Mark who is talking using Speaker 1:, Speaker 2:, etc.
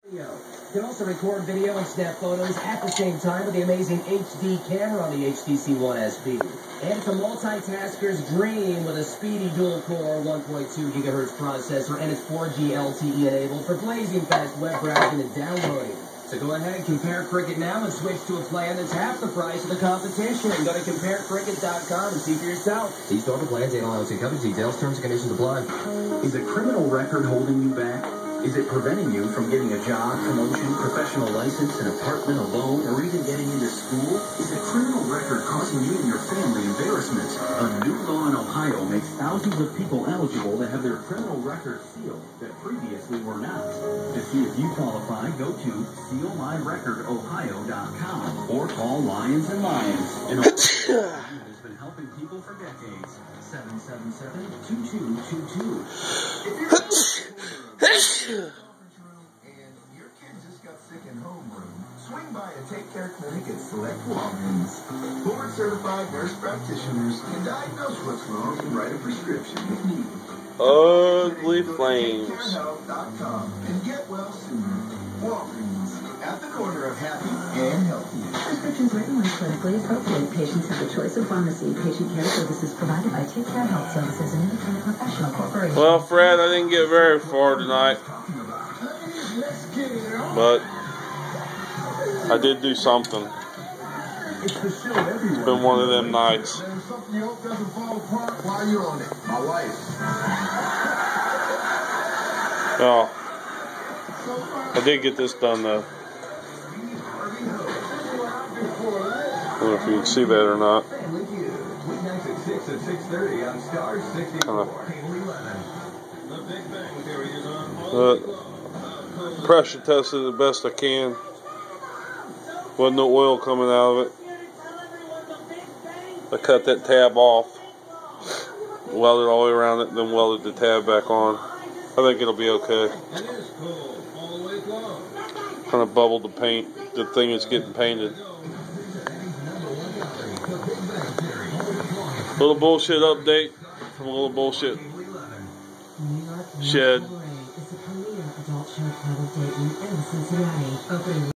Speaker 1: You can also record video and snap photos at the same time with the amazing HD camera on the HTC One SP. And it's a multitasker's dream with a speedy dual-core 1.2 gigahertz processor and it's 4G LTE enabled for blazing fast web browsing and downloading. So go ahead and compare Cricket now and switch to a plan that's half the price of the competition. Go to comparecricket.com and see for yourself. See store for plans and allowance and coverage details, terms and conditions apply.
Speaker 2: Is a criminal record holding you back? Is it preventing you from getting a job, promotion, professional license, an apartment, a loan, or even getting into school? Is a criminal record causing you and your family embarrassment? A new law in Ohio makes thousands of people eligible to have their criminal records sealed that previously were not. To see if you qualify, go to sealmyrecordohio.com or call Lions and Lions. An Ohio has been helping people for decades. 777-2222.
Speaker 3: And your kid just got sick in homeroom, swing by a Take Care clinic at select Walgreens. Board-certified nurse practitioners can diagnose what's wrong and write a prescription if needed.
Speaker 4: Ugly Flames.
Speaker 3: TakeCareHealth.com and get well sooner. Walgreens, at the corner of happy and healthy.
Speaker 5: Prescriptions written when clinically appropriate. Patients have the choice of pharmacy. Patient care services provided by Take Care Health Services, an independent professional corporation.
Speaker 4: Well, Fred, I didn't get very far tonight, but I did do something.
Speaker 3: It's
Speaker 4: been one of them nights.
Speaker 3: Something you hope doesn't fall apart while you're on it. My wife.
Speaker 4: Oh, I did get this done though. I don't know if you can see that or not. Pressure tested the best I can. Wasn't no oil coming out of it. I cut that tab off, welded all the way around it, then welded the tab back on. I think it'll be okay. Kind of bubbled the paint, the thing is getting painted. Little bullshit update from a little bullshit shed.